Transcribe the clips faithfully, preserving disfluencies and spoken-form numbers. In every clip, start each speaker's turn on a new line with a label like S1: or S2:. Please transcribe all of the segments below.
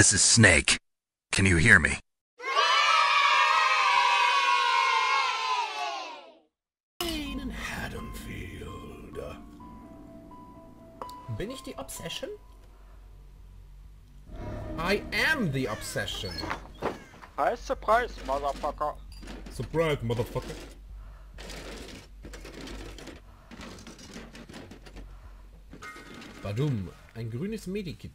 S1: This is Snake. Can you hear me?
S2: In Haddonfield. Bin ich die Obsession? I am the Obsession.
S3: Hi, surprise, motherfucker.
S2: Surprise, motherfucker. Badum, ein grünes Medikit.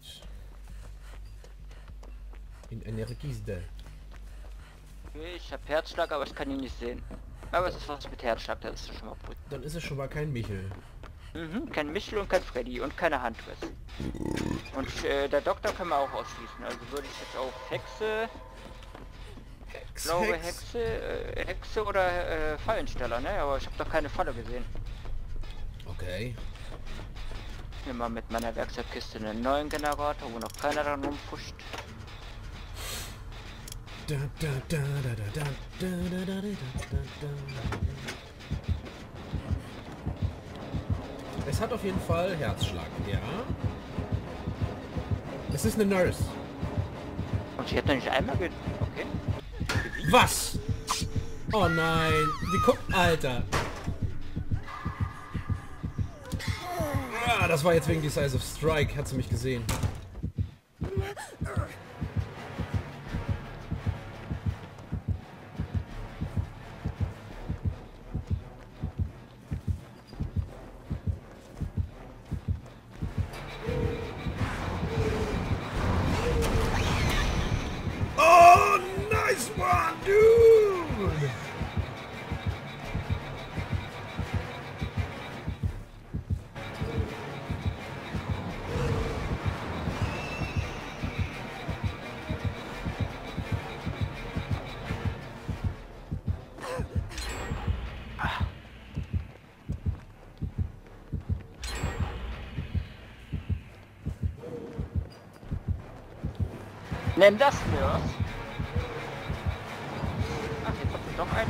S2: In Energiesde.
S3: Ich hab Herzschlag, aber ich kann ihn nicht sehen. Aber es ist was mit Herzschlag, das ist schon mal gut.
S2: Dann ist es schon mal kein Michel.
S3: Mhm, kein Michel und kein Freddy und keine Handriss. Und äh, der Doktor können wir auch ausschließen. Also würde ich jetzt auch Hexe,
S2: Hex,
S3: glaube
S2: Hex.
S3: Hexe, äh, Hexe oder äh, Fallensteller, ne? Aber ich habe doch keine Falle gesehen.
S2: Okay.
S3: Hier mal mit meiner Werkzeugkiste einen neuen Generator, wo noch keiner dran rumfuscht.
S2: Da, da, da, da, da, da, da, da, da, da, da. Es hat auf jeden Fall Herzschlag, ja. Es ist eine Nurse.
S3: Und sie hat noch nicht einmal ge... Okay.
S2: Was? Oh nein. Die guckt... Alter. Ah, das war jetzt wegen die Size of Strike. Hat sie mich gesehen. Oh, nice one, dude!
S3: Nenn das Nurse. Ach, jetzt habt ihr doch einen.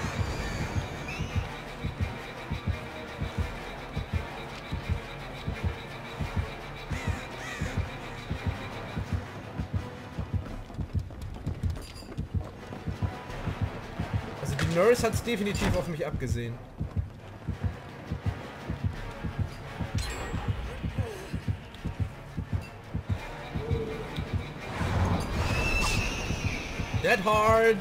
S2: Also die Nurse hat's definitiv auf mich abgesehen. Dead hard!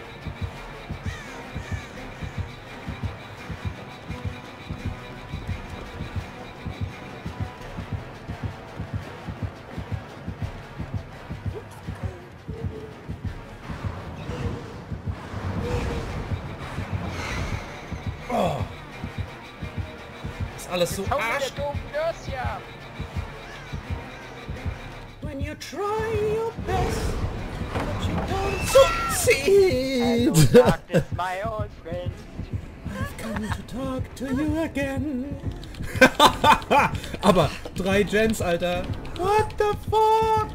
S2: Oh! Ist alles so
S3: Hau mir
S2: arsch.
S3: der doofen Nurse hier!
S2: When you try your best, but you don't succeed.
S3: Hello, darkness, my old friend.
S2: I've come to talk to you again. Aber drei Gens, Alter. What the fuck?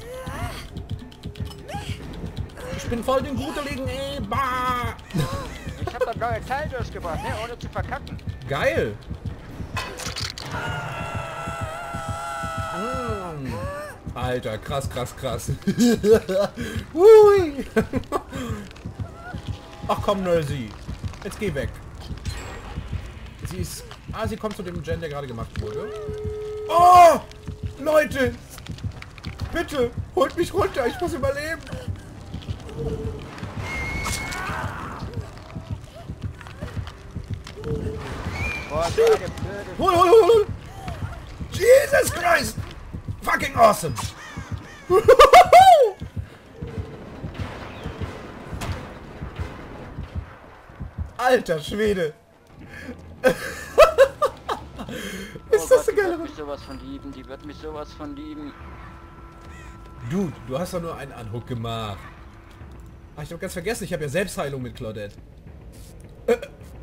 S2: Ich bin voll den gruseligen Eber.
S3: Ich hab das neue Teil durchgebracht, ne? Ohne zu verkacken.
S2: Geil. Mm. Alter, krass, krass, krass. Hui. Ach komm, Nursey. Jetzt geh weg. Sie ist... Ah, sie kommt zu dem Gen, der gerade gemacht wurde. Oh! Leute! Bitte! Holt mich runter! Ich muss überleben!
S3: Boah, so eine blöde...
S2: Hol, hol, hol, hol! Jesus Christ! Fucking awesome! Alter Schwede! Ist das so
S3: Die
S2: geil?
S3: wird mich sowas von lieben, die wird mich sowas von lieben.
S2: Dude, du hast doch nur einen Anhook gemacht. Ach, ich hab ganz vergessen, ich habe ja Selbstheilung mit Claudette. Äh.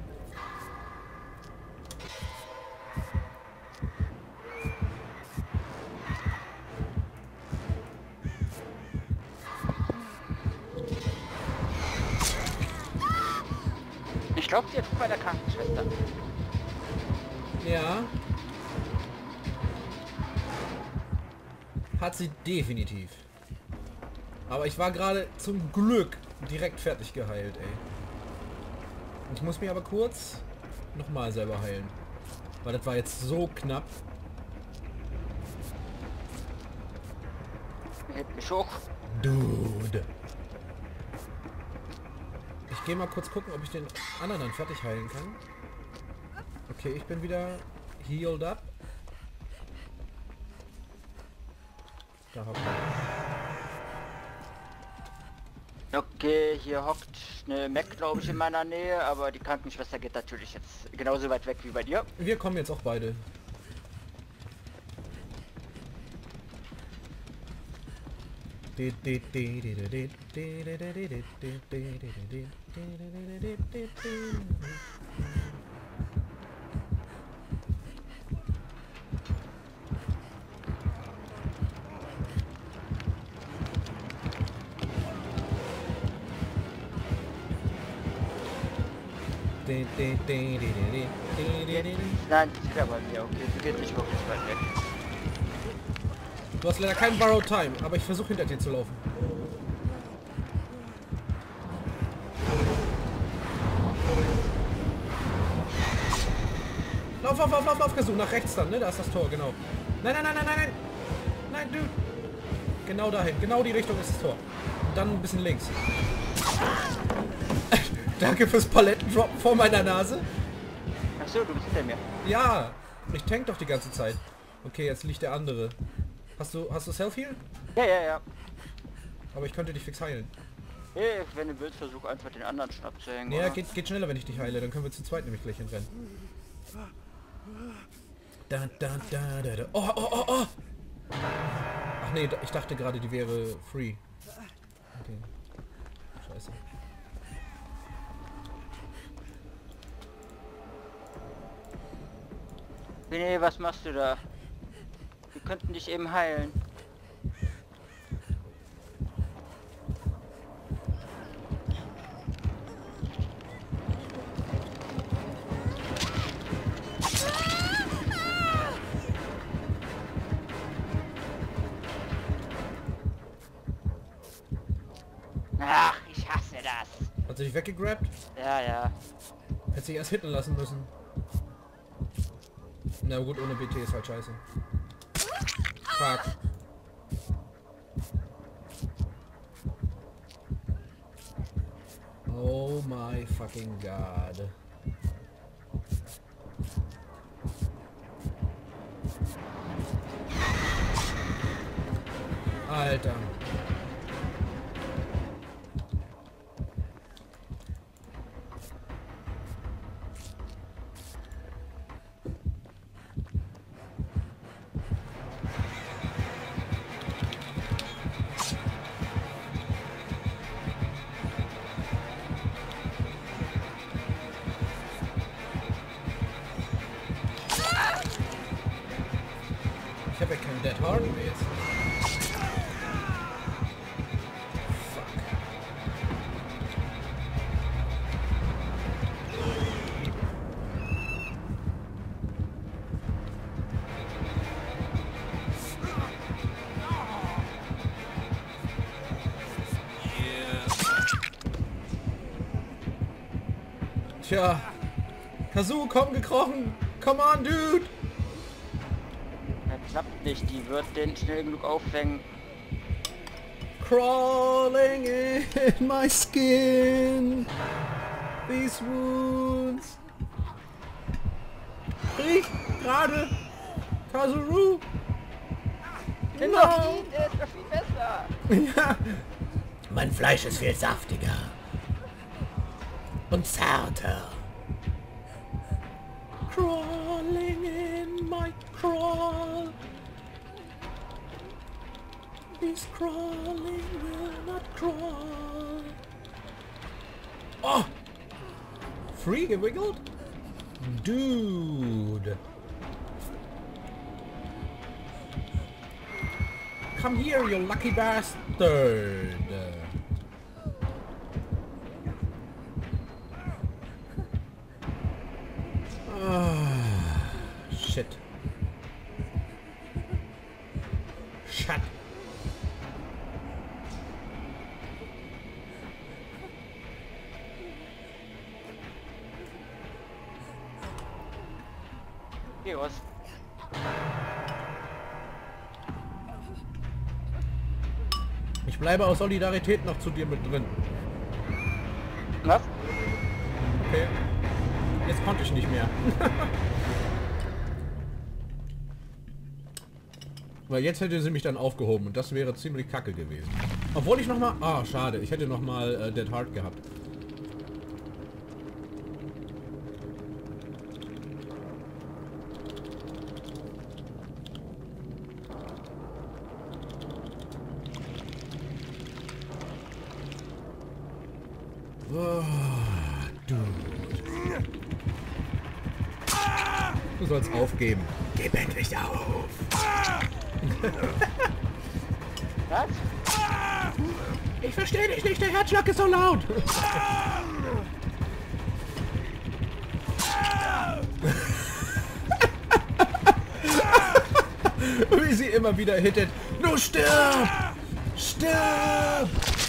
S3: Ich glaube, sie ist bei der Krankenschwester.
S2: Ja. Hat sie definitiv. Aber ich war gerade zum Glück direkt fertig geheilt, ey. Ich muss mich aber kurz nochmal selber heilen. Weil das war jetzt so knapp.
S3: Hebt mich hoch.
S2: Dude. Ich gehe mal kurz gucken, ob ich den anderen dann fertig heilen kann. Okay, ich bin wieder healed up. Da hockt er.
S3: Okay, hier hockt eine Mac, glaube ich, in meiner Nähe, aber die Krankenschwester geht natürlich jetzt genauso weit weg wie bei dir.
S2: Wir kommen jetzt auch beide.
S3: Nein, das ist ja bei mir, okay, du gehst nicht wirklich weit weg.
S2: Du hast leider keinen Borrowed Time, aber ich versuche hinter dir zu laufen. Lauf, lauf, lauf, lauf, lauf, Kasu, nach rechts dann, ne? Da ist das Tor, genau. Nein, nein, nein, nein, nein, nein! Nein, du! Genau dahin, genau die Richtung ist das Tor. Und dann ein bisschen links. Danke fürs Palettendroppen vor meiner Nase.
S3: Achso, du bist hinter mir.
S2: Ja, ich tank doch die ganze Zeit. Okay, jetzt liegt der andere. Hast du, hast du Self-Heal?
S3: Ja, ja, ja.
S2: Aber ich könnte dich fix heilen.
S3: Hey, wenn du willst, versuch einfach den anderen schon abzuhängen.
S2: Ja,
S3: oder?
S2: geht, geht schneller, wenn ich dich heile. Dann können wir zu zweit nämlich gleich hinrennen. Da, da, da, da, da. Oh, oh, oh, oh! Ach nee, ich dachte gerade, die wäre free. Okay. Scheiße.
S3: Nee, was machst du da? Wir könnten dich eben heilen. Ach, ich hasse das.
S2: Hat sie dich weggegrabt?
S3: Ja, ja.
S2: Hätte sich erst hitten lassen müssen. Na gut, ohne B T ist halt scheiße. Fuck. Oh my fucking god. Alter. Ich habe ja kein Dead Hard mehr jetzt. Fuck. Tja. Kazu, komm gekrochen. Come on, dude.
S3: Das klappt nicht, die wird den schnell genug aufhängen.
S2: Crawling in my skin. These wounds. Riech gerade. Kazuru.
S3: No. Der ist doch viel besser.
S2: Ja. Mein Fleisch ist viel saftiger. Und zarter. Crawling in my crawl. This crawling will not crawl. Oh! Free gewiggled? Dude. Come here, you lucky bastard. Ah, shit. Shut.
S3: Geh raus.
S2: Ich bleibe aus Solidarität noch zu dir mit drin.
S3: Was?
S2: Okay. Jetzt konnte ich nicht mehr. Weil jetzt hätte sie mich dann aufgehoben und das wäre ziemlich kacke gewesen. Obwohl ich nochmal... Ah, schade. Ich hätte nochmal äh, Dead Heart gehabt. Oh, du. Du sollst aufgeben. Gib endlich auf.
S3: Was?
S2: Ich verstehe dich nicht, der Herzschlag ist so laut. Wie sie immer wieder hittet. Nur stirb! Stirb!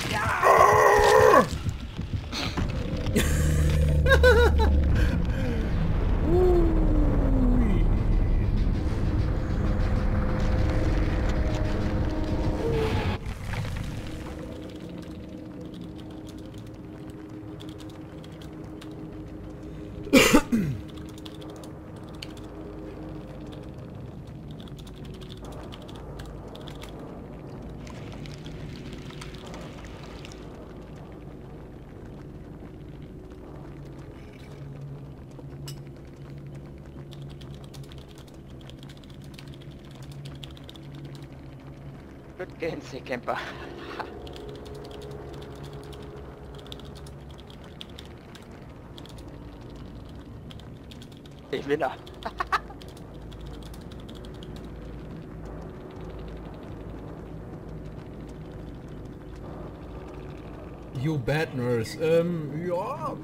S2: Ui.
S3: Gut gehen, Seecamper. Ich bin da.
S2: You bad nurse. Ähm, ja.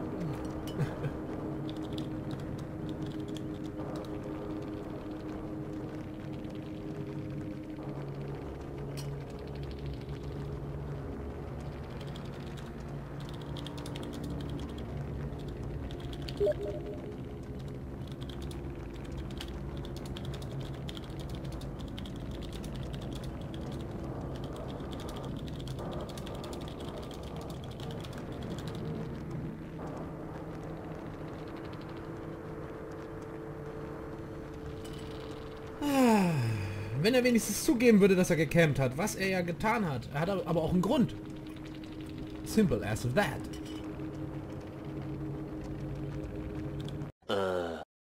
S2: Wenn er wenigstens zugeben würde, dass er gecampt hat, was er ja getan hat. Er hat aber auch einen Grund. Simple as that.